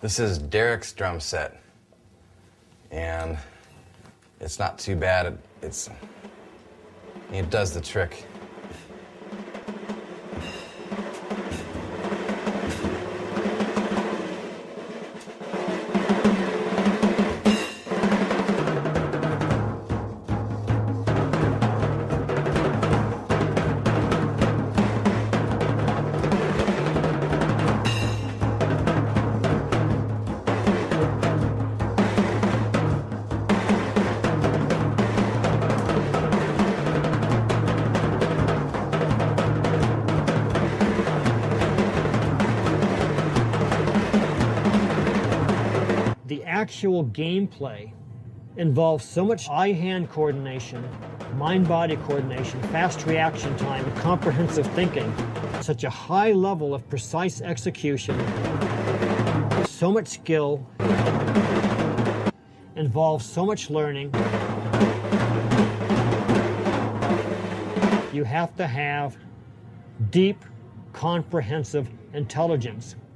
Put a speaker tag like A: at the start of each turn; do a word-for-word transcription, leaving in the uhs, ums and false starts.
A: This is Derek's drum set, and it's not too bad. It, it's it does the trick.
B: The actual gameplay involves so much eye-hand coordination, mind-body coordination, fast reaction time, and comprehensive thinking, such a high level of precise execution, so much skill, involves so much learning. You have to have deep, comprehensive intelligence.